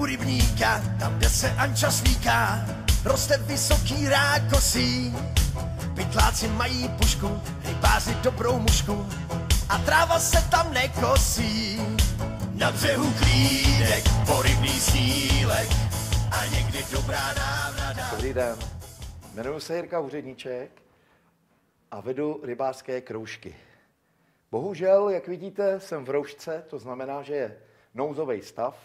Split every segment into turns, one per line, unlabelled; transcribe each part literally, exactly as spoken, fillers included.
u rybníka, tam, kde se Anča slíká, roste vysoký rákosí. Pytláci mají pušku, rybáři dobrou mušku a tráva se tam nekosí. Na břehu klídek, porybný snílek a někdy dobrá návnada.
Dobrý den, jmenuji se Jirka Úředníček a vedu rybářské kroužky. Bohužel, jak vidíte, jsem v roušce, to znamená, že je nouzový stav.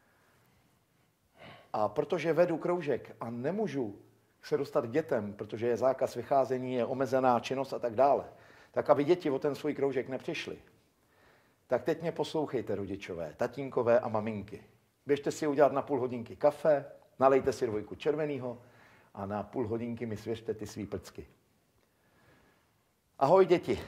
A protože vedu kroužek a nemůžu se dostat k dětem, protože je zákaz vycházení, je omezená činnost a tak dále, tak aby děti o ten svůj kroužek nepřišly, tak teď mě poslouchejte, rodičové, tatínkové a maminky. Běžte si udělat na půl hodinky kafe, nalejte si dvojku červenýho a na půl hodinky mi svěřte ty svý prcky. Ahoj, děti.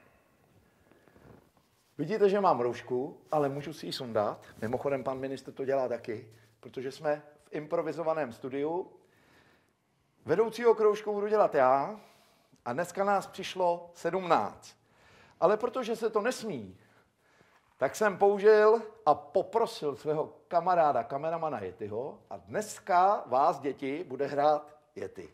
Vidíte, že mám roušku, ale můžu si ji sundat. Mimochodem, pan ministr to dělá taky, protože jsme v improvizovaném studiu. Vedoucího kroužku budu dělat já a dneska nás přišlo sedmnáct. Ale protože se to nesmí, tak jsem použil a poprosil svého kamaráda, kameramana Yetiho a dneska vás, děti, bude hrát Yeti.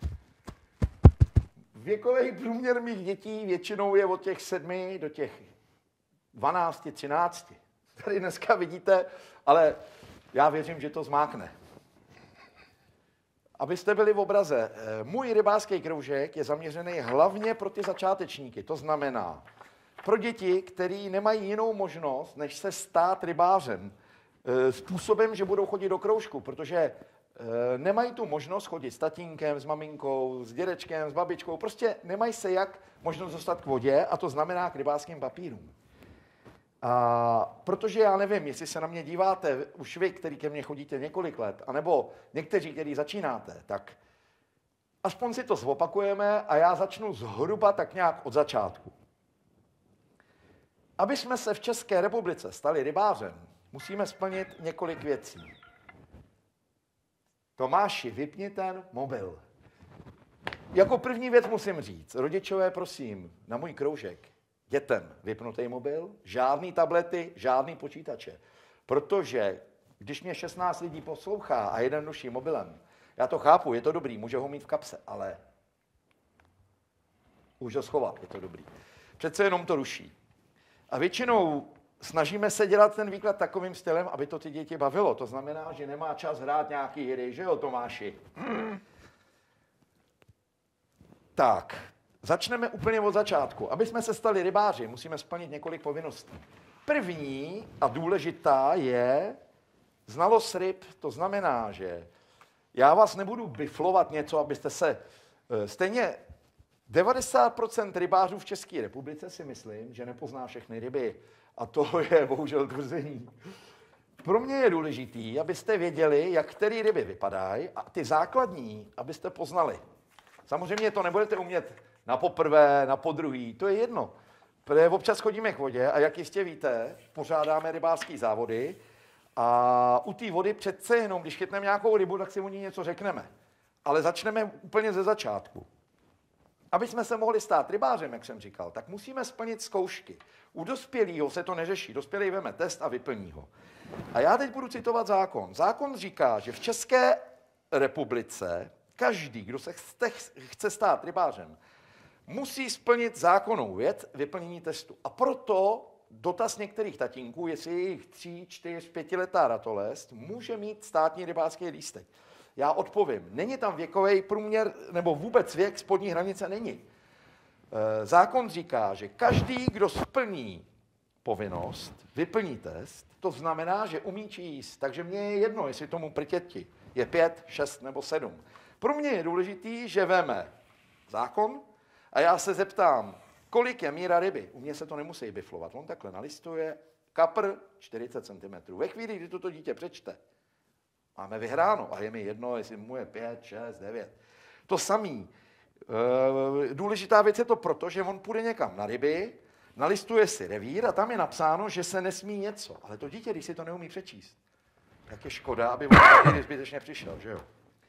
Věkový průměr mých dětí většinou je od těch sedmi do těch dvanácti, třinácti. Tady dneska vidíte, ale já věřím, že to zmákne. Abyste byli v obraze, můj rybářský kroužek je zaměřený hlavně pro ty začátečníky. To znamená pro děti, kteří nemají jinou možnost, než se stát rybářem. Způsobem, že budou chodit do kroužku, protože nemají tu možnost chodit s tatínkem, s maminkou, s dědečkem, s babičkou. Prostě nemají se jak možnost dostat k vodě a to znamená k rybářským papírům. A protože já nevím, jestli se na mě díváte, už vy, který ke mně chodíte několik let, anebo někteří, který začínáte, tak aspoň si to zopakujeme a já začnu zhruba tak nějak od začátku. Aby jsme se v České republice stali rybářem, musíme splnit několik věcí. Tomáši, vypni ten mobil. Jako první věc musím říct, rodičové, prosím, na můj kroužek, dětem vypnutý mobil, žádný tablety, žádný počítače. Protože když mě šestnáct lidí poslouchá a jeden noší mobilem, já to chápu, je to dobrý, může ho mít v kapse, ale už ho schovat, je to dobrý. Přece jenom to ruší. A většinou snažíme se dělat ten výklad takovým stylem, aby to ty děti bavilo. To znamená, že nemá čas hrát nějaký hry, že jo, Tomáši? Hmm. Tak, začneme úplně od začátku. Aby jsme se stali rybáři, musíme splnit několik povinností. První a důležitá je znalost ryb. To znamená, že já vás nebudu biflovat něco, abyste se... Stejně devadesát procent rybářů v České republice si myslím, že nepozná všechny ryby. A to je bohužel tvrzení. Pro mě je důležitý, abyste věděli, jak které ryby vypadají a ty základní, abyste poznali. Samozřejmě to nebudete umět na poprvé, na podruhý, to je jedno. Protože občas chodíme k vodě a jak jistě víte, pořádáme rybářské závody a u té vody přece jenom, když chytneme nějakou rybu, tak si o ní něco řekneme. Ale začneme úplně ze začátku. Aby jsme se mohli stát rybářem, jak jsem říkal, tak musíme splnit zkoušky. U dospělého se to neřeší. Dospělý veme test a vyplní ho. A já teď budu citovat zákon. Zákon říká, že v České republice každý, kdo se chce, chce stát rybářem, musí splnit zákonnou věc vyplnění testu. A proto dotaz některých tatínků, jestli je jich tři, čtyři, pětiletá ratolest, může mít státní rybářský lístek. Já odpovím, není tam věkový průměr, nebo vůbec věk, spodní hranice není. Zákon říká, že každý, kdo splní povinnost, vyplní test, to znamená, že umí číst. Takže mně je jedno, jestli tomu prtěti je pět, šest nebo sedm. Pro mě je důležitý, že veme zákon a já se zeptám, kolik je míra ryby. U mě se to nemusí biflovat. On takhle nalistuje, kapr čtyřicet centimetrů. Ve chvíli, kdy toto dítě přečte, máme vyhráno a je mi jedno, jestli mu je pět, šest, devět. To samý. E, důležitá věc je to proto, že on půjde někam na ryby, nalistuje si revír a tam je napsáno, že se nesmí něco. Ale to dítě, když si to neumí přečíst, tak je škoda, aby on zbytečně přišel, že jo?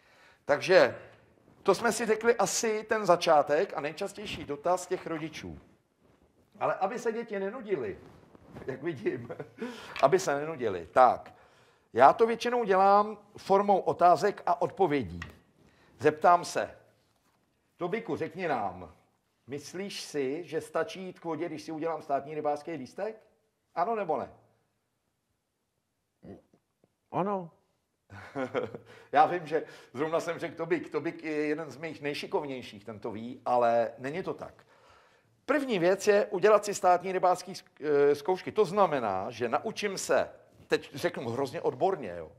Takže to jsme si řekli asi ten začátek a nejčastější dotaz těch rodičů. Ale aby se děti nenudily, jak vidím, aby se nenudily, tak Já to většinou dělám formou otázek a odpovědí. Zeptám se, Tobiku, řekni nám, myslíš si, že stačí jít k vodě, když si udělám státní rybářský lístek? Ano nebo ne?
Ano.
Já vím, že zrovna jsem řekl Tobik. Tobik je jeden z mých nejšikovnějších, ten to ví, ale není to tak. První věc je udělat si státní rybářský zkoušky. To znamená, že naučím se, teď řeknu hrozně odborně, jo.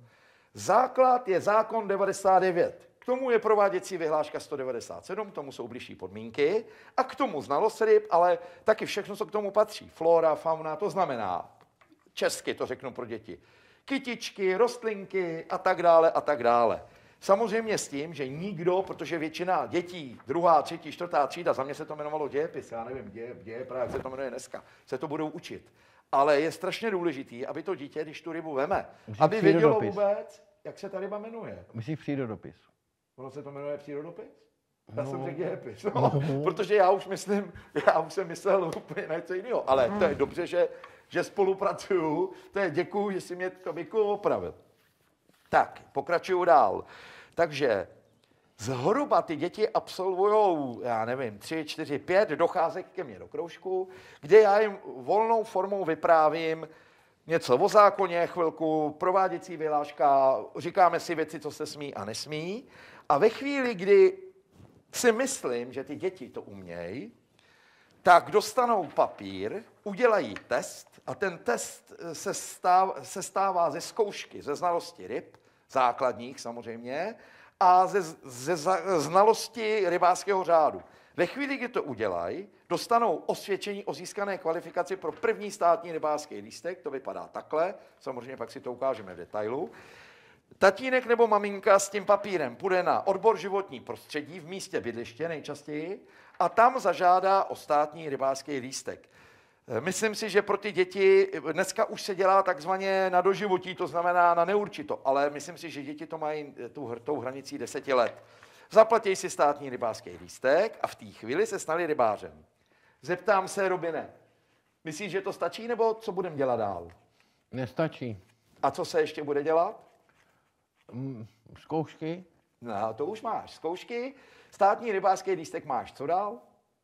Základ je zákon devadesát devět. K tomu je prováděcí vyhláška sto devadesát sedm, k tomu jsou bližší podmínky a k tomu znalost ryb, ale taky všechno, co k tomu patří. Flora, fauna, to znamená, česky to řeknu pro děti, kytičky, rostlinky a tak dále a tak dále. Samozřejmě s tím, že nikdo, protože většina dětí, druhá, třetí, čtvrtá třída, za mě se to jmenovalo dějepis, já nevím, děje, děje právě, jak se to jmenuje dneska, se to budou učit. Ale je strašně důležitý, aby to dítě, když tu rybu veme,
Musí
aby vědělo
přírodopis.
vůbec, jak se ta ryba jmenuje.
Myslíš přírodopis?
Ono se to jmenuje přírodopis? Já
No.
jsem řekl dějepis, no, protože já už myslím, já už jsem myslel úplně něco jiného, ale to je dobře, že, že spolupracuju, to je děkuju, že jsi mě Tobiku opravil. Tak, pokračuju dál. Takže zhruba ty děti absolvují, já nevím, tři, čtyři, pět docházek ke mně do kroužku, kde já jim volnou formou vyprávím něco o zákoně, chvilku, prováděcí vyhláška, říkáme si věci, co se smí a nesmí. A ve chvíli, kdy si myslím, že ty děti to umějí, tak dostanou papír, udělají test a ten test se, stáv, se stává ze zkoušky, ze znalosti ryb, základních samozřejmě, a ze, ze znalosti rybářského řádu. Ve chvíli, kdy to udělají, dostanou osvědčení o získané kvalifikaci pro první státní rybářský lístek, to vypadá takhle, samozřejmě pak si to ukážeme v detailu. Tatínek nebo maminka s tím papírem půjde na odbor životní prostředí v místě bydliště nejčastěji a tam zažádá o státní rybářský lístek. Myslím si, že pro ty děti dneska už se dělá takzvaně na doživotí, to znamená na neurčito, ale myslím si, že děti to mají tu, tou hranicí deseti let. Zaplatí si státní rybářský lístek a v té chvíli se stali rybářem. Zeptám se, Robine, myslíš, že to stačí, nebo co budeme dělat dál?
Nestačí.
A co se ještě bude dělat?
Mm, Zkoušky?
No, to už máš. Zkoušky, státní rybářský lístek máš. Co dál?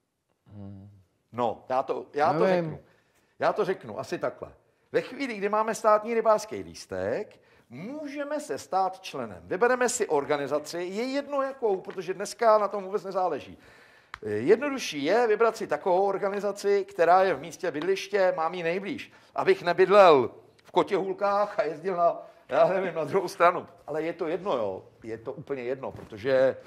Hmm.
No, já to, já to
Nevím.
řeknu. Já to řeknu asi takhle. Ve chvíli, kdy máme státní rybářský lístek, můžeme se stát členem. Vybereme si organizaci, je jedno jakou, protože dneska na tom vůbec nezáleží. Jednodušší je vybrat si takovou organizaci, která je v místě bydliště, mám ji nejblíž, abych nebydlel v Kotěhůlkách a jezdil na, já nevím, na druhou stranu. Ale je to jedno, jo, je to úplně jedno, protože e,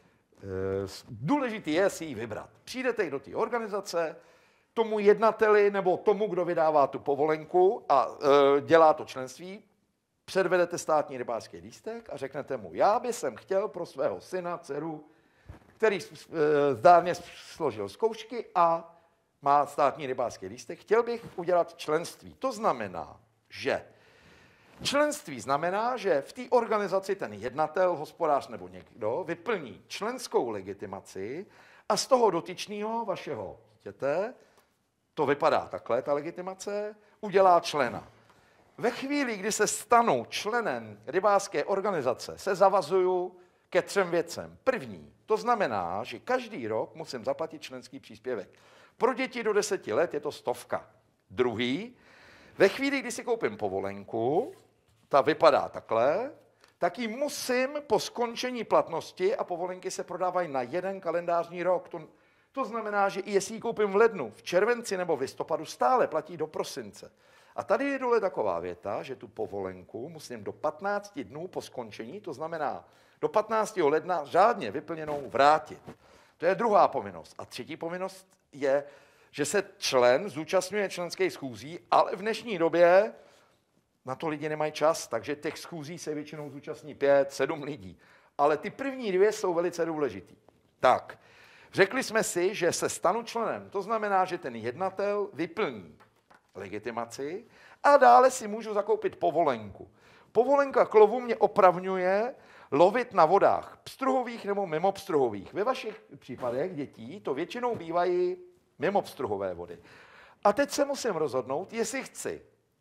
důležitý je si ji vybrat. Přijdete do té organizace, tomu jednateli nebo tomu, kdo vydává tu povolenku a e, dělá to členství, předvedete státní rybářský lístek a řeknete mu, já bych jsem chtěl pro svého syna, dceru, který e, zdárně složil zkoušky a má státní rybářský lístek, chtěl bych udělat členství. To znamená, že členství znamená, že v té organizaci ten jednatel, hospodář nebo někdo vyplní členskou legitimaci a z toho dotyčného vašeho dítěte, to vypadá takhle, ta legitimace, udělá člena. Ve chvíli, kdy se stanu členem rybářské organizace, se zavazuju ke třem věcem. První, to znamená, že každý rok musím zaplatit členský příspěvek. Pro děti do deseti let je to stovka. Druhý, ve chvíli, kdy si koupím povolenku, ta vypadá takhle, tak ji musím po skončení platnosti, a povolenky se prodávají na jeden kalendářní rok. To, to znamená, že i jestli ji koupím v lednu, v červenci nebo v listopadu, stále platí do prosince. A tady je dole taková věta, že tu povolenku musím do patnácti dnů po skončení, to znamená do patnáctého ledna řádně vyplněnou vrátit. To je druhá povinnost. A třetí povinnost je, že se člen zúčastňuje členských schůzí, ale v dnešní době na to lidi nemají čas, takže těch schůzí se většinou zúčastní pět, sedm lidí. Ale ty první dvě jsou velice důležitý. Tak, řekli jsme si, že se stanu členem. To znamená, že ten jednatel vyplní legitimaci a dále si můžu zakoupit povolenku. Povolenka k lovu mě opravňuje lovit na vodách pstruhových nebo mimopstruhových. Ve vašich případech dětí to většinou bývají mimopstruhové vody. A teď se musím rozhodnout, jestli chci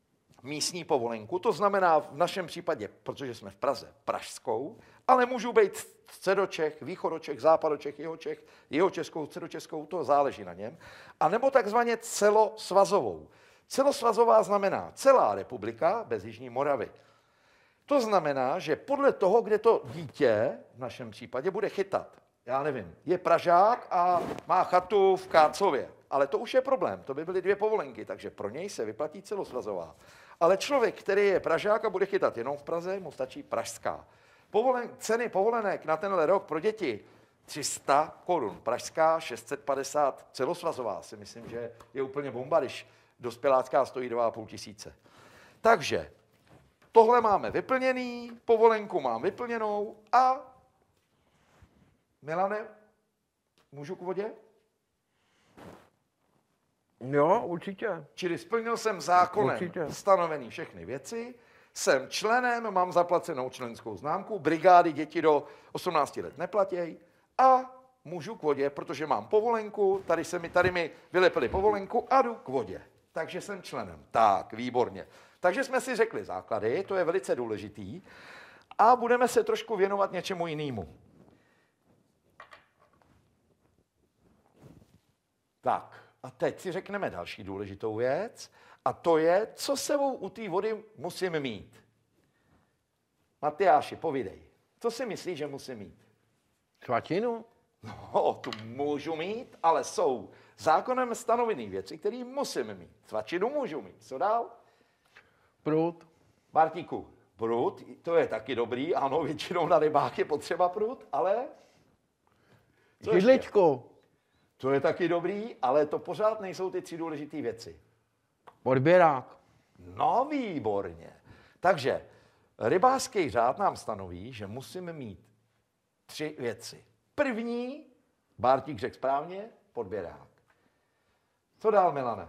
místní povolenku, to znamená v našem případě, protože jsme v Praze, pražskou, ale můžu být středočech, východočech, západočech, jihočech, jihočeskou, středočeskou, to záleží na něm, a nebo takzvaně celosvazovou. Celosvazová znamená celá republika bez Jižní Moravy. To znamená, že podle toho, kde to dítě v našem případě bude chytat, já nevím, je Pražák a má chatu v Kácově, ale to už je problém, to by byly dvě povolenky, takže pro něj se vyplatí celosvazová. Ale člověk, který je Pražák a bude chytat jenom v Praze, mu stačí pražská. Povolen, ceny povolenek na tenhle rok pro děti tři sta korun, pražská šest set padesát, celosvazová si myslím, že je úplně bomba, když dospělácká stojí dva a půl tisíce. Takže tohle máme vyplněný, povolenku mám vyplněnou a Milane, můžu k vodě?
Jo, určitě.
Čili splnil jsem zákonem
Určitě.
stanovený všechny věci, jsem členem, mám zaplacenou členskou známku, brigády děti do osmnácti let neplatěj a můžu k vodě, protože mám povolenku, tady, se mi, tady mi vylepili povolenku a jdu k vodě. Takže jsem členem. Tak, výborně. Takže jsme si řekli základy, to je velice důležitý, a budeme se trošku věnovat něčemu jinému. Tak, a teď si řekneme další důležitou věc, a to je, co sebou u té vody musím mít. Matyáši, povídej, co si myslíš, že musím mít?
Svačinu?
No, tu můžu mít, ale jsou zákonem stanovené věci, které musím mít. Svačinu můžu mít. Co dál?
Prut?
Bartíku, prut, to je taky dobrý, ano, většinou na rybách je potřeba prut, ale... Co ještě?
Židličku?
To je taky dobrý, ale to pořád nejsou ty tři důležité věci.
Odběrák?
No, výborně. Takže rybářský řád nám stanoví, že musíme mít tři věci. První, Bártík řekl správně, podběrák. Co dál, Milane?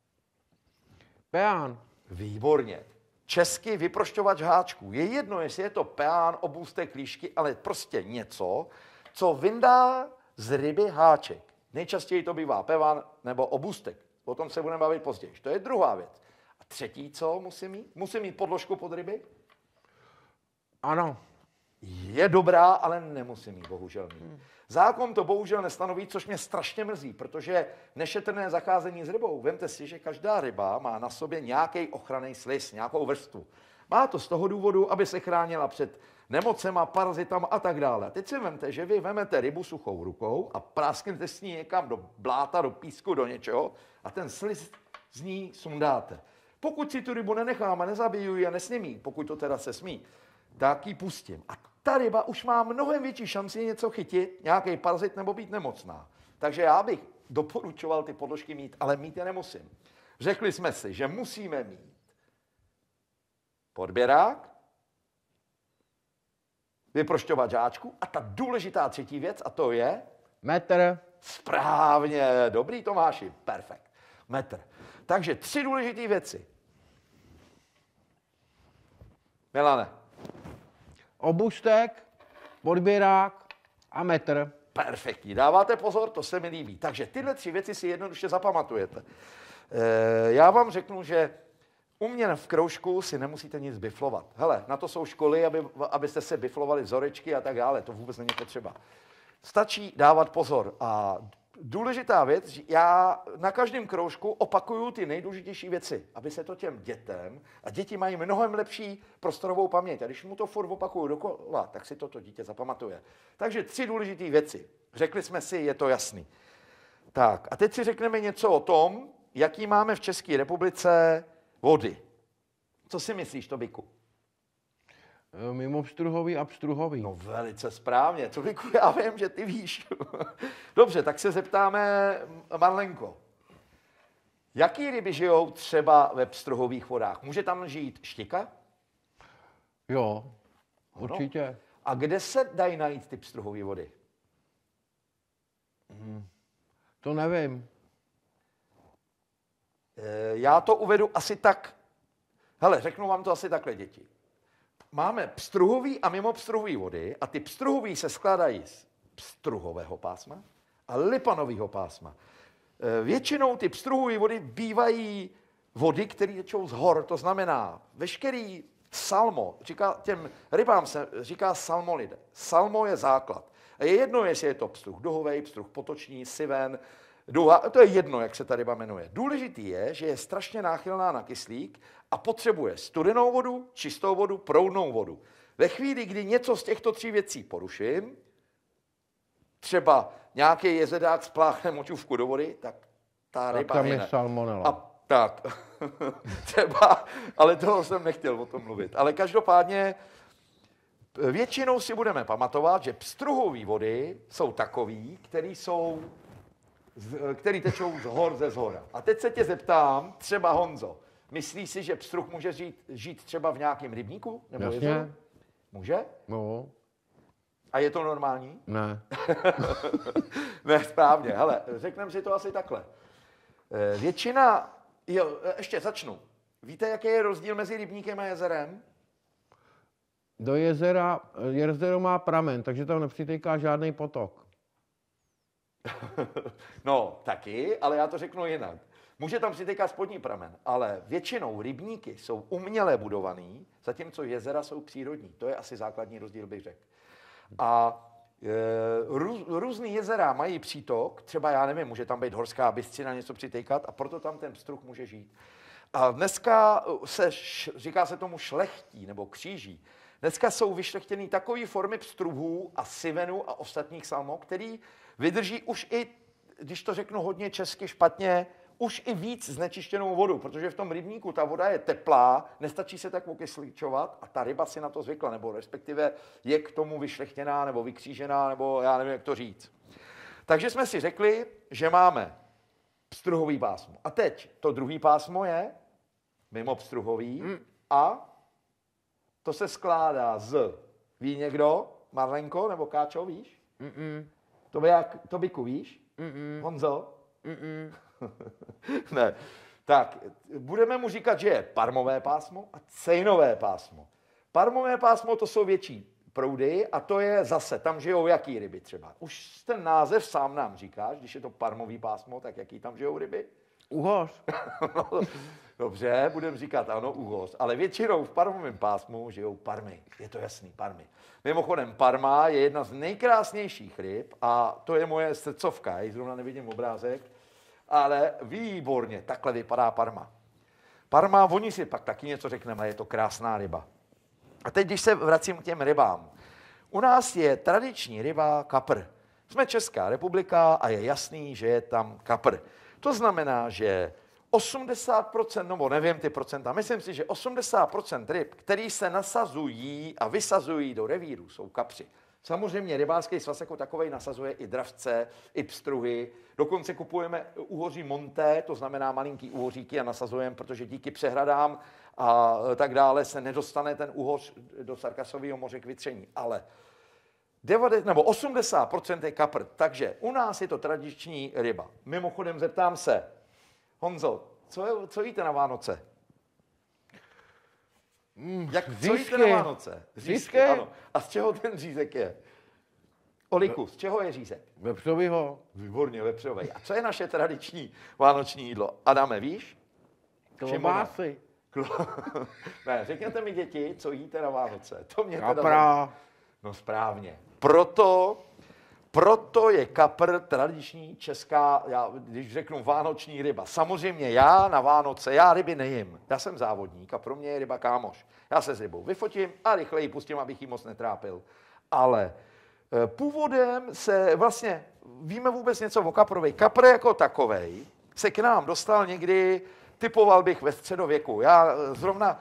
Peán?
Výborně. Česky vyprošťovač háčků. Je jedno, jestli je to peán, obůstek, líšky, ale prostě něco, co vyndá z ryby háček. Nejčastěji to bývá pevan nebo obůstek. O tom se budeme bavit později. To je druhá věc. A třetí, co musím mít? Musím mít podložku pod ryby?
Ano.
Je dobrá, ale nemusím mít, bohužel mít. Zákon to bohužel nestanoví, což mě strašně mrzí, protože nešetrné zacházení s rybou. Vemte si, že každá ryba má na sobě nějaký ochranný sliz, nějakou vrstvu. Má to z toho důvodu, aby se chránila před nemocema, parazitama a tak dále. Teď si vemte, že vy vemete rybu suchou rukou a prásknete s ní někam do bláta, do písku, do něčeho a ten sliz z ní sundáte. Pokud si tu rybu nenechám a nezabiju ji a nesmím jí, pokud to teda se smí, tak ji pustím. A ta ryba už má mnohem větší šanci něco chytit, nějaký parazit nebo být nemocná. Takže já bych doporučoval ty podložky mít, ale mít je nemusím. Řekli jsme si, že musíme mít podběrák, vyprošťovač háčku a ta důležitá třetí věc, a to je...
Metr?
Správně, dobrý Tomáši, perfekt. Metr. Takže tři důležité věci. Milane.
Obustek, podběrák a metr.
Perfektní, dáváte pozor, to se mi líbí. Takže tyhle tři věci si jednoduše zapamatujete. E, já vám řeknu, že u mě v kroužku si nemusíte nic biflovat. Hele, na to jsou školy, aby, abyste se biflovali vzorečky a tak dále, to vůbec není potřeba. Stačí dávat pozor. A důležitá věc, já na každém kroužku opakuju ty nejdůležitější věci, aby se to těm dětem, a děti mají mnohem lepší prostorovou paměť, a když mu to furt opakuju dokola, tak si to to dítě zapamatuje. Takže tři důležité věci. Řekli jsme si, je to jasný. Tak, a teď si řekneme něco o tom, jaký máme v České republice vody. Co si myslíš, Tobiku?
Mimo pstruhový a pstruhový.
No velice správně. Tobiku, já vím, že ty víš. Dobře, tak se zeptáme Marlenko. Jaký ryby žijou třeba ve pstruhových vodách? Může tam žít štika?
Jo, určitě.
No. A kde se dají najít ty pstruhové vody?
Hmm. To nevím.
E, já to uvedu asi tak. Hele, řeknu vám to asi takhle, děti. Máme pstruhový a mimo pstruhový vody a ty pstruhový se skládají z pstruhového pásma a lipanového pásma. E, většinou ty pstruhové vody bývají vody, které tečou z hor, to znamená veškerý salmo, říká, těm rybám se říká salmonide. Salmo je základ. A je jedno, jestli je to pstruh duhovej, pstruh potoční, siven, duha, to je jedno, jak se ta ryba jmenuje. Důležitý je, že je strašně náchylná na kyslík a potřebuje studenou vodu, čistou vodu, proudnou vodu. Ve chvíli, kdy něco z těchto tří věcí poruším, třeba nějaký jezedák spláchne močůvku do vody, tak ta ryba
tam
hyne.
je salmonella.
A tak, třeba, ale toho jsem nechtěl o tom mluvit. Ale každopádně většinou si budeme pamatovat, že pstruhové vody jsou takový, který jsou, který tečou z hor ze zhora. A teď se tě zeptám, třeba Honzo, myslíš si, že pstruh může žít, žít třeba v nějakém rybníku? Nebo
Jasně.
jezeru? Může?
No,
A je to normální?
ne.
Ne, správně. Hele, řekneme si to asi takhle. Eh, Většina, jo, eh, ještě začnu. Víte, jaký je rozdíl mezi rybníkem a jezerem?
Do jezera, jezero má pramen, takže tam nepřitéká žádný potok.
No, taky, ale já to řeknu jinak. Může tam přitékat spodní pramen, ale většinou rybníky jsou uměle budovaný, zatímco jezera jsou přírodní. To je asi základní rozdíl, bych řekl. A e, růz, různý jezera mají přítok, třeba já nevím, může tam být horská bystřina, něco přitékat a proto tam ten pstruh může žít. A dneska se, říká se tomu šlechtí nebo kříží. Dneska jsou vyšlechtěny takové formy pstruhů a sivenu a ostatních salmo, který vydrží už i, když to řeknu hodně česky špatně, už i víc znečištěnou vodu, protože v tom rybníku ta voda je teplá, nestačí se tak okysličovat a ta ryba si na to zvykla, nebo respektive je k tomu vyšlechtěná nebo vykřížená, nebo já nevím, jak to říct. Takže jsme si řekli, že máme pstruhový pásmo. A teď to druhý pásmo je mimo pstruhový mm. a to se skládá z, ví někdo, Marlenko nebo Káčo, víš?
Mm-mm.
To by jak, to byku, víš?
Mm-mm.
Honzo?
Mm-mm.
Ne. Tak, budeme mu říkat, že je parmové pásmo a cejnové pásmo. Parmové pásmo to jsou větší proudy a to je zase, tam žijou jaký ryby třeba. Už ten název sám nám říkáš, když je to parmový pásmo, tak jaký tam žijou ryby?
Uhoř.
No, dobře, budeme říkat ano, uhoř, ale většinou v parmovém pásmu žijou parmy. Je to jasný, parmy. Mimochodem, parma je jedna z nejkrásnějších ryb a to je moje srdcovka, já zrovna nevidím obrázek, ale výborně, takhle vypadá parma. Parma, oni si pak taky něco řekneme, je to krásná ryba. A teď, když se vracím k těm rybám. U nás je tradiční ryba kapr. Jsme Česká republika a je jasný, že je tam kapr. To znamená, že osmdesát procent, nebo nevím ty procenta, myslím si, že osmdesát procent ryb, který se nasazují a vysazují do revíru, jsou kapři. Samozřejmě rybářský svaz jako takovej nasazuje i dravce, i pstruhy. Dokonce kupujeme úhoří monté, to znamená malinký úhoříky a nasazujeme, protože díky přehradám a tak dále se nedostane ten úhoř do Sargasového moře k vytření. Ale devadesát, nebo osmdesát procent je kapr, takže u nás je to tradiční ryba. Mimochodem zeptám se, Honzo, co, je, co jíte na Vánoce?
Mm,
Jak, co jíte na Vánoce? Řízky, ano. A z čeho ten řízek je? Oliku, z čeho je řízek?
Vepřovýho.
Výborně, vepřovej. A co je naše tradiční vánoční jídlo? Adame, víš?
Klobásy.
Ne, řekněte mi, děti, co jíte na Vánoce. To mě teda...
Kapra.
No správně. Proto, proto je kapr tradiční česká, já, když řeknu vánoční ryba. Samozřejmě já na Vánoce, já ryby nejím. Já jsem závodník a pro mě je ryba kámoš. Já se s rybou vyfotím a rychle ji pustím, abych ji moc netrápil. Ale původem se vlastně, víme vůbec něco o kaprovi. Kapr jako takovej se k nám dostal někdy, typoval bych ve středověku. Já zrovna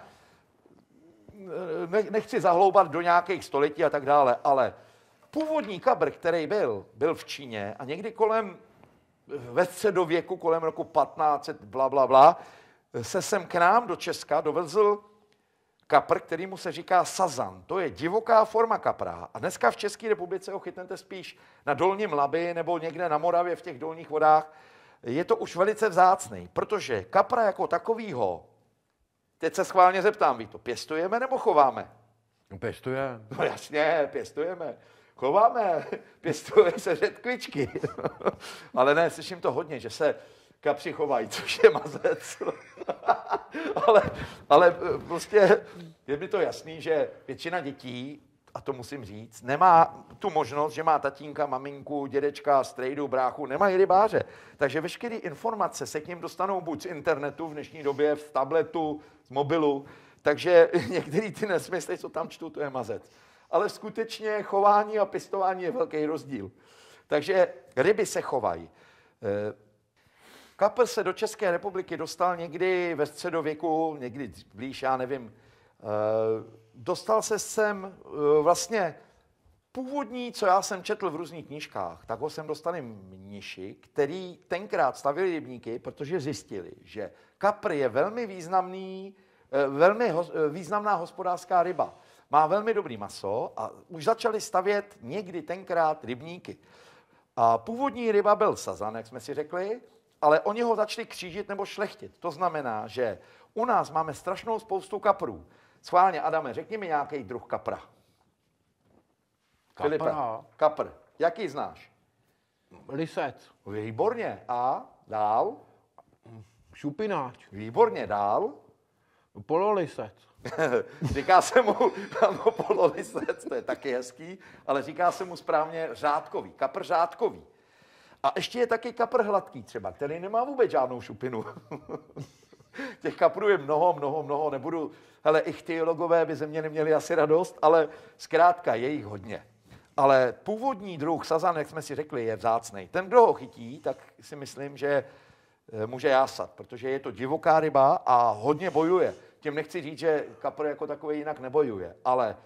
nechci zahloubat do nějakých století a tak dále, ale původní kapr, který byl, byl v Číně a někdy kolem, ve středověku, kolem roku patnáct set, bla, bla, bla, se sem k nám do Česka dovezl kapr, kterýmu se říká sazan. To je divoká forma kapra. A dneska v České republice ho chytnete spíš na Dolním Labi nebo někde na Moravě v těch dolních vodách. Je to už velice vzácný, protože kapra jako takovýho, teď se schválně zeptám, vy to pěstujeme nebo chováme?
Pěstuje.
No jasně, pěstujeme. Chováme, pěstuje se řetkvičky. Ale ne, slyším to hodně, že se kapři chovají, což je mazec. ale, ale prostě je mi to jasný, že většina dětí, a to musím říct, nemá tu možnost, že má tatínka, maminku, dědečka, strejdu, bráchu, nemají rybáře. Takže veškeré informace se k ním dostanou buď z internetu v dnešní době, v tabletu, z mobilu, takže některé ty nesmysly, co tam čtu, to je mazec. Ale skutečně chování a pěstování je velký rozdíl. Takže ryby se chovají. Kapr se do České republiky dostal někdy ve středověku, někdy blíž, já nevím. Dostal se sem vlastně původní, co já jsem četl v různých knížkách, tak ho sem dostali mniši, který tenkrát stavili rybníky, protože zjistili, že kapr je velmi významný, velmi významná hospodářská ryba. Má velmi dobrý maso a už začali stavět někdy tenkrát rybníky. A původní ryba byl sazan, jak jsme si řekli, ale oni ho začali křížit nebo šlechtit. To znamená, že u nás máme strašnou spoustu kaprů. Schválně, Adame, řekni mi nějaký druh kapra. Filipe, kapr. Jaký znáš?
Lisec.
Výborně. A dál?
Šupináč.
Výborně. Dál?
Pololisec.
Říká se mu, ano, pololisec, to je taky hezký, ale říká se mu správně řádkový, kapr řádkový. A ještě je taky kapr hladký třeba, který nemá vůbec žádnou šupinu. Těch kaprů je mnoho, mnoho, mnoho, nebudu, hele, ichtyologové by ze mě neměli asi radost, ale zkrátka je jich hodně. Ale původní druh sazan, jak jsme si řekli, je vzácnej. Ten, kdo ho chytí, tak si myslím, že může jásat, protože je to divoká ryba a hodně bojuje. Tím nechci říct, že kapr jako takový jinak nebojuje, ale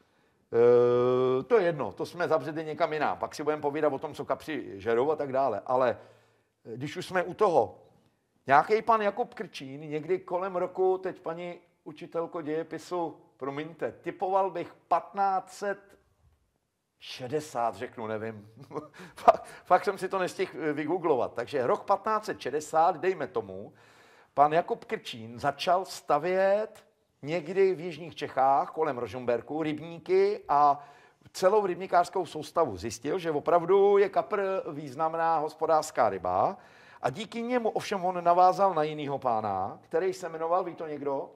e, to je jedno, to jsme zavřeli někam jinam. Pak si budeme povídat o tom, co kapři žerou a tak dále. Ale když už jsme u toho, nějaký pan Jakub Krčín někdy kolem roku, teď paní učitelko dějepisu, promiňte, typoval bych patnáct šedesát, řeknu, nevím. fakt, fakt jsem si to nestihl vygooglovat. Takže rok patnáct šedesát, dejme tomu, pan Jakub Krčín začal stavět někdy v jižních Čechách kolem Rožmberku rybníky a celou rybníkářskou soustavu. Zjistil, že opravdu je kapr významná hospodářská ryba a díky němu ovšem on navázal na jinýho pána, který se jmenoval, ví to někdo?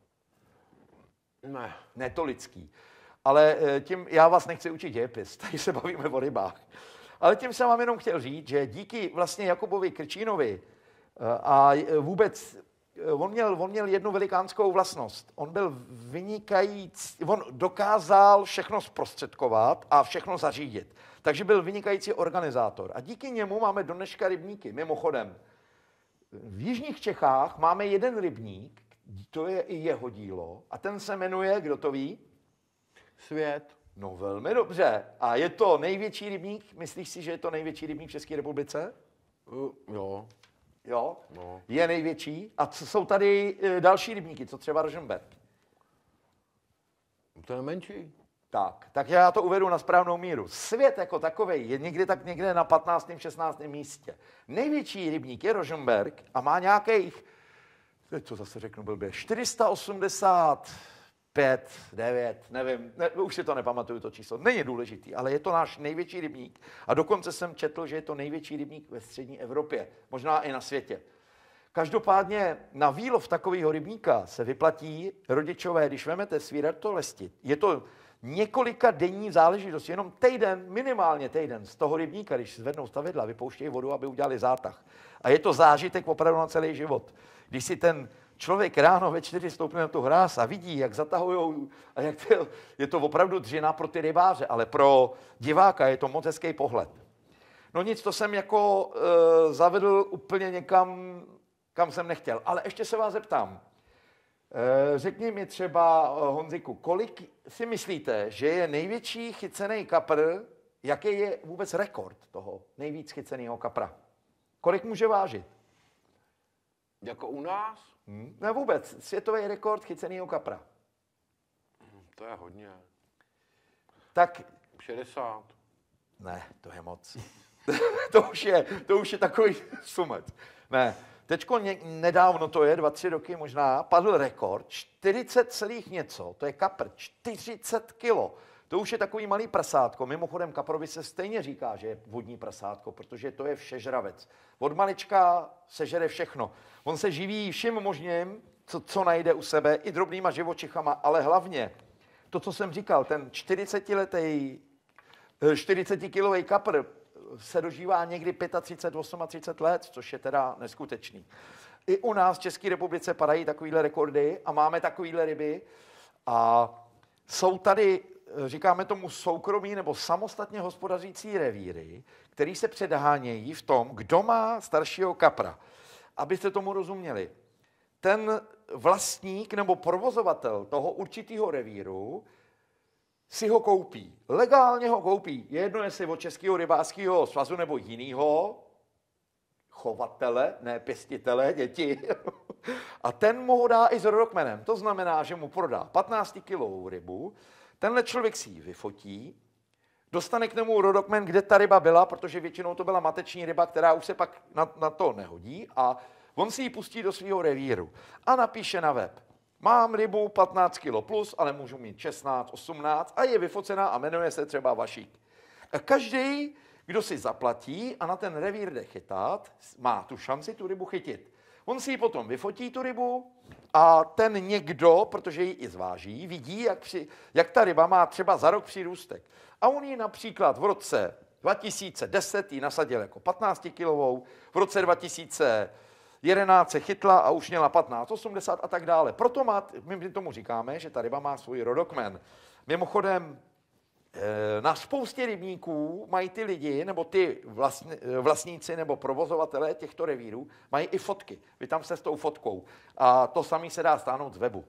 Ne.
Netolický. Ale tím já vás nechci učit dějepis, tady se bavíme o rybách. Ale tím jsem vám jenom chtěl říct, že díky vlastně Jakubovi Krčínovi a vůbec on měl, on měl jednu velikánskou vlastnost. On byl vynikající, on dokázal všechno zprostředkovat a všechno zařídit. Takže byl vynikající organizátor. A díky němu máme do dneška rybníky. Mimochodem, v jižních Čechách máme jeden rybník, to je i jeho dílo, a ten se jmenuje, kdo to ví?
Svět.
No velmi dobře. A je to největší rybník? Myslíš si, že je to největší rybník v České republice?
Uh, jo.
Jo?
No.
Je největší. A co jsou tady e, další rybníky, co třeba Rožmberk?
To je menší.
Tak, tak já to uvedu na správnou míru. Svět jako takovej je někdy tak někde na patnáctém šestnáctém místě. Největší rybník je Rožmberk a má nějakých, co zase řeknu blbě, čtyři sta osmdesát pět, devět, nevím, ne, už si to nepamatuju to číslo, není důležitý, ale je to náš největší rybník a dokonce jsem četl, že je to největší rybník ve střední Evropě, možná i na světě. Každopádně na výlov takového rybníka se vyplatí rodičové, když vemete svý ratolesti, je to několika denní záležitost, jenom týden, minimálně týden z toho rybníka, když zvednou stavidla, vypouštějí vodu, aby udělali zátah. A je to zážitek opravdu na celý život. Když si ten člověk ráno ve čtyři stoupne na tu hráz a vidí, jak zatahujou, a jak to, je to opravdu dřina pro ty rybáře, ale pro diváka je to moc hezký pohled. No nic, to jsem jako e, zavedl úplně někam, kam jsem nechtěl. Ale ještě se vás zeptám. E, řekni mi třeba, Honziku, kolik si myslíte, že je největší chycený kapr, jaký je vůbec rekord toho nejvíc chyceného kapra? Kolik může vážit?
Jako u nás?
Hmm. Ne vůbec, světový rekord chyceného kapra.
To je hodně.
Tak
šedesát.
Ne, to je moc. to, už je, to už je takový sumec. Ne, teďko ně, nedávno, to je dva, tři roky možná, padl rekord, čtyřicet celých něco, to je kapr, čtyřicet kilo. To To už je takový malý prasátko. Mimochodem kaprovi se stejně říká, že je vodní prasátko, protože to je všežravec. Od malička sežere všechno. On se živí vším možným, co, co najde u sebe, i drobnýma živočichama, ale hlavně to, co jsem říkal, ten čtyřicetiletý, čtyřicetikilový kapr se dožívá někdy třicet pět, třicet osm let, což je teda neskutečný. I u nás v České republice padají takovýhle rekordy a máme takovýhle ryby a jsou tady, říkáme tomu, soukromí nebo samostatně hospodařící revíry, který se předhánějí v tom, kdo má staršího kapra. Abyste tomu rozuměli, ten vlastník nebo provozovatel toho určitého revíru si ho koupí. Legálně ho koupí. Je jedno, jestli od Českého rybářského svazu nebo jinýho chovatele, ne pěstitele, děti. A ten mu ho dá i s rodokmenem. To znamená, že mu prodá patnáctikilovou rybu, tenhle člověk si ji vyfotí, dostane k němu rodokmen, kde ta ryba byla, protože většinou to byla mateční ryba, která už se pak na, na to nehodí, a on si ji pustí do svého revíru a napíše na web. Mám rybu patnáct kilo plus, ale můžu mít šestnáct, osmnáct a je vyfocená a jmenuje se třeba Vašík. A každý, kdo si zaplatí a na ten revír jde chytat, má tu šanci tu rybu chytit. On si ji potom vyfotí, tu rybu, a ten někdo, protože ji i zváží, vidí, jak, při, jak ta ryba má třeba za rok přírůstek. A on ji například v roce dva tisíce deset ji nasadil jako patnáctikilovou, v roce dva tisíce jedenáct se chytla a už měla patnáct osmdesát a tak dále. Proto má, my tomu říkáme, že ta ryba má svůj rodokmen. Mimochodem, na spoustě rybníků mají ty lidi, nebo ty vlastníci nebo provozovatelé těchto revírů, mají i fotky. Vy tam jste s tou fotkou. A to samé se dá stáhnout z webu.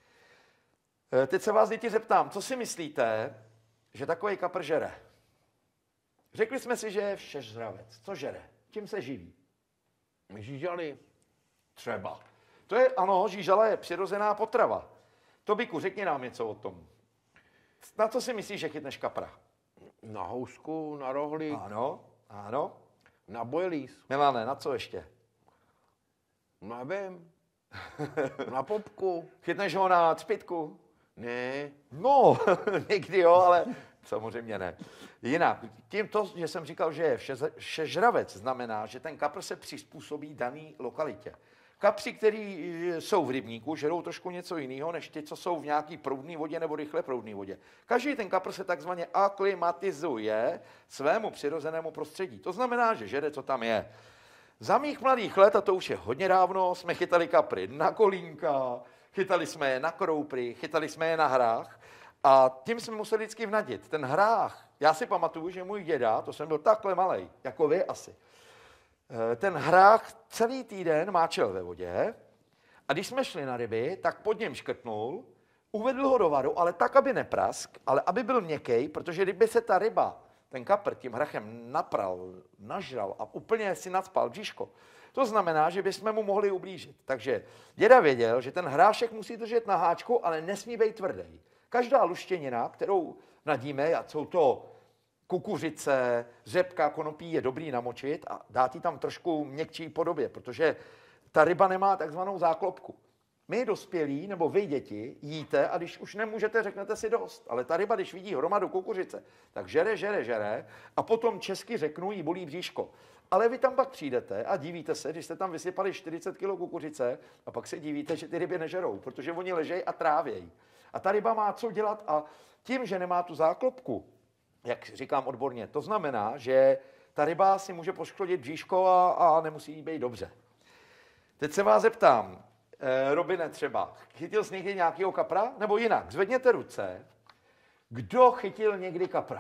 Teď se vás, děti, zeptám, co si myslíte, že takový kapr žere? Řekli jsme si, že je všežravec. Co žere? Čím se živí?
Žížaly.
Třeba. To je, ano, žížala je přirozená potrava. Tobiku, řekni nám něco o tom. Na co si myslíš, že chytneš kapra?
Na housku, na rohlík.
Ano, ano.
Na bojlíz.
Milane, na co ještě?
Nevím. Na popku.
Chytneš ho na cpitku?
Ne.
No, někdy jo, ale samozřejmě ne. Jinak, tím to, že jsem říkal, že je všežravec, znamená, že ten kapr se přizpůsobí daný lokalitě. Kapři, který jsou v rybníku, žerou trošku něco jiného, než ty, co jsou v nějaký proudné vodě nebo rychle proudné vodě. Každý ten kapr se takzvaně aklimatizuje svému přirozenému prostředí. To znamená, že žere, co tam je. Za mých mladých let, a to už je hodně dávno, jsme chytali kapry na kolínka, chytali jsme je na kroupry, chytali jsme je na hrách a tím jsme museli vždycky vnadit. Ten hrách, já si pamatuju, že můj děda, to jsem byl takhle malej, jako vy asi, ten hrách celý týden máčel ve vodě a když jsme šli na ryby, tak pod něm škrtnul, uvedl ho do varu, ale tak, aby neprask, ale aby byl měkkej, protože kdyby se ta ryba, ten kapr, tím hrachem napral, nažral a úplně si nacpal bříško, to znamená, že bychom mu mohli ublížit. Takže děda věděl, že ten hrášek musí držet na háčku, ale nesmí být tvrdý. Každá luštěnina, kterou nadíme, a jsou to kukuřice, řepka, konopí, je dobrý namočit a dát ji tam trošku měkčí podobě, protože ta ryba nemá takzvanou záklopku. My dospělí, nebo vy děti, jíte a když už nemůžete, řeknete si dost. Ale ta ryba, když vidí hromadu kukuřice, tak žere, žere, žere a potom česky řeknu, jí bolí bříško. Ale vy tam pak přijdete a divíte se, když jste tam vysypali čtyřicet kilo kukuřice a pak se divíte, že ty ryby nežerou, protože oni ležejí a trávějí. A ta ryba má co dělat a tím, že nemá tu záklopku, jak říkám odborně, to znamená, že ta ryba si může poškodit bříško a, a nemusí jí být dobře. Teď se vás zeptám, eh, Robine třeba, chytil jsi někdy nějakého kapra? Nebo jinak, zvedněte ruce, kdo chytil někdy kapra?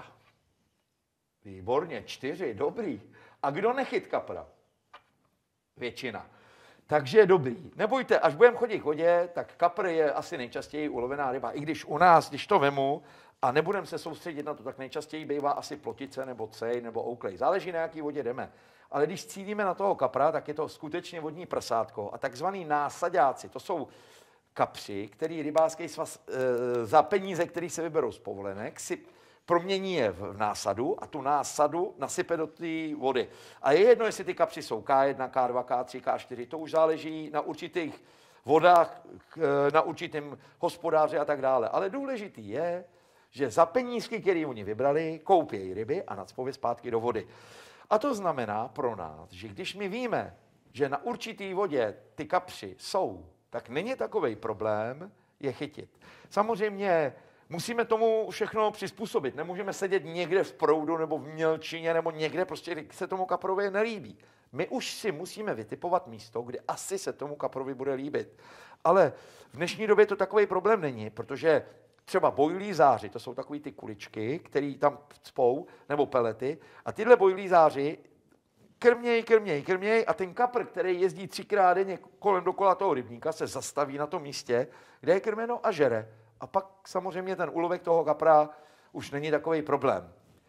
Výborně, čtyři, dobrý. A kdo nechyt kapra? Většina. Takže je dobrý. Nebojte, až budeme chodit k vodě, tak kapr je asi nejčastěji ulovená ryba. I když u nás, když to vemu a nebudeme se soustředit na to, tak nejčastěji bývá asi plotice nebo cej nebo ouklej. Záleží, na jaký vodě jdeme. Ale když cílíme na toho kapra, tak je to skutečně vodní prsátko. A takzvaný násaďáci, to jsou kapři, který rybářský svaz e, za peníze, který se vyberou z povolenek, si promění je v násadu a tu násadu nasype do té vody. A je jedno, jestli ty kapři jsou K jedna, K dva, K tři, K čtyři, to už záleží na určitých vodách, na určitém hospodáři a tak dále. Ale důležitý je, že za penízky, které oni vybrali, koupějí ryby a nacpou je zpátky do vody. A to znamená pro nás, že když my víme, že na určitý vodě ty kapři jsou, tak není takovej problém je chytit. Samozřejmě musíme tomu všechno přizpůsobit. Nemůžeme sedět někde v proudu nebo v mělčině nebo někde, prostě se tomu kaprovi nelíbí. My už si musíme vytipovat místo, kde asi se tomu kaprovi bude líbit. Ale v dnešní době to takový problém není, protože třeba bojlí záři, to jsou takový ty kuličky, které tam cpou, nebo pelety, a tyhle bojlí záři krměj, krměj, krměj a ten kapr, který jezdí třikrát denně kolem dokola toho rybníka, se zastaví na tom místě, kde je krmeno a žere. A pak samozřejmě ten úlovek toho kapra už není takový problém.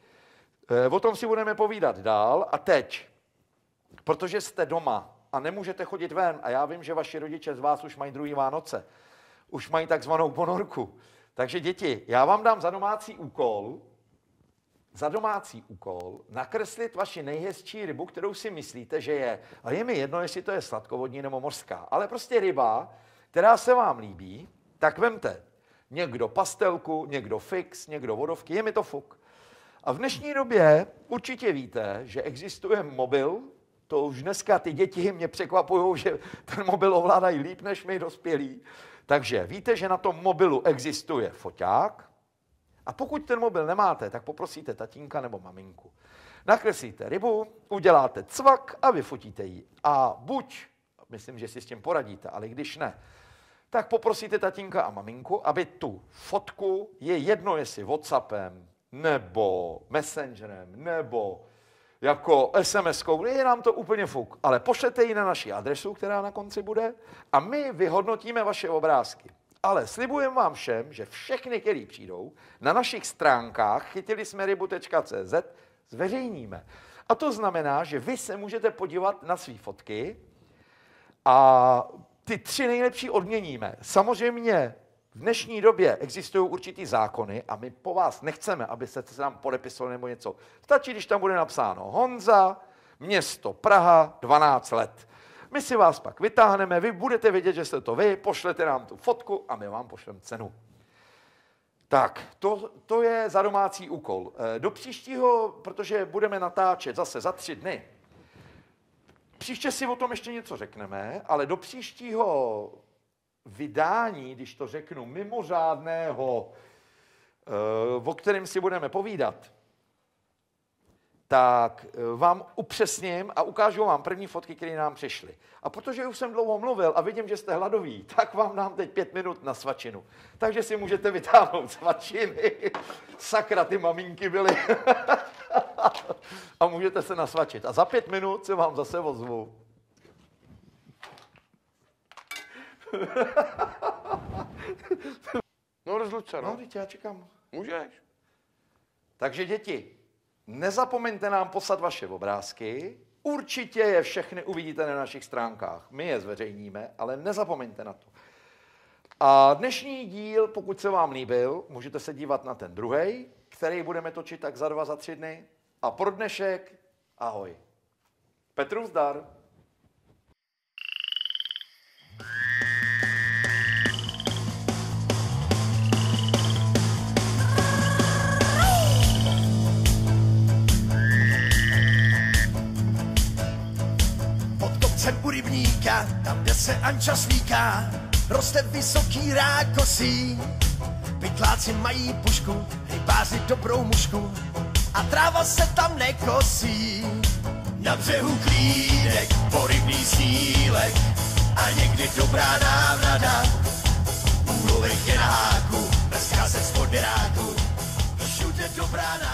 E, o tom si budeme povídat dál a teď, protože jste doma a nemůžete chodit ven a já vím, že vaši rodiče z vás už mají druhý Vánoce, už mají takzvanou ponorku. Takže děti, já vám dám za domácí úkol, za domácí úkol nakreslit vaši nejhezčí rybu, kterou si myslíte, že je. A je mi jedno, jestli to je sladkovodní nebo mořská, ale prostě ryba, která se vám líbí, tak vemte někdo pastelku, někdo fix, někdo vodovky, je mi to fuk. A v dnešní době určitě víte, že existuje mobil, to už dneska ty děti mě překvapují, že ten mobil ovládají líp než my dospělí. Takže víte, že na tom mobilu existuje foťák a pokud ten mobil nemáte, tak poprosíte tatínka nebo maminku. Nakreslíte rybu, uděláte cvak a vyfotíte ji. A buď, myslím, že si s tím poradíte, ale když ne, tak poprosíte tatínka a maminku, aby tu fotku, je jedno jestli WhatsAppem, nebo Messengerem, nebo jako es em eskou, je nám to úplně fuk, ale pošlete ji na naši adresu, která na konci bude, a my vyhodnotíme vaše obrázky. Ale slibujeme vám všem, že všechny, který přijdou, na našich stránkách chytili jsme rybu tečka cé zet zveřejníme. A to znamená, že vy se můžete podívat na své fotky a ty tři nejlepší odměníme. Samozřejmě v dnešní době existují určitý zákony a my po vás nechceme, aby se tam podepisovali nebo něco. Stačí, když tam bude napsáno Honza, město Praha, dvanáct let. My si vás pak vytáhneme, vy budete vědět, že jste to vy, pošlete nám tu fotku a my vám pošleme cenu. Tak, to, to je za domácí úkol. Do příštího, protože budeme natáčet zase za tři dny, příště si o tom ještě něco řekneme, ale do příštího vydání, když to řeknu, mimořádného, o kterém si budeme povídat, tak vám upřesním a ukážu vám první fotky, které nám přišly. A protože už jsem dlouho mluvil a vidím, že jste hladoví, tak vám dám teď pět minut na svačinu. Takže si můžete vytáhnout svačiny. Sakra, ty maminky byly. A můžete se nasvačit. A za pět minut se vám zase ozvu.
No rozluč se, no.
No, teď já čekám.
Můžeš.
Takže děti, nezapomeňte nám poslat vaše obrázky. Určitě je všechny uvidíte na našich stránkách. My je zveřejníme, ale nezapomeňte na to. A dnešní díl, pokud se vám líbil, můžete se dívat na ten druhej, který budeme točit tak za dva, za tři dny. A pro dnešek, ahoj. Petru zdar.
U rybníka, tam, kde se anča slíká, roste vysoký rákosí. Pytláci mají pušku, rybáři dobrou mušku a tráva se tam nekosí. Na břehu klídek, porybný sílek a někdy dobrá návnada. Úlovek je na háku, bez krásek z podběráku, všude dobrá návnada.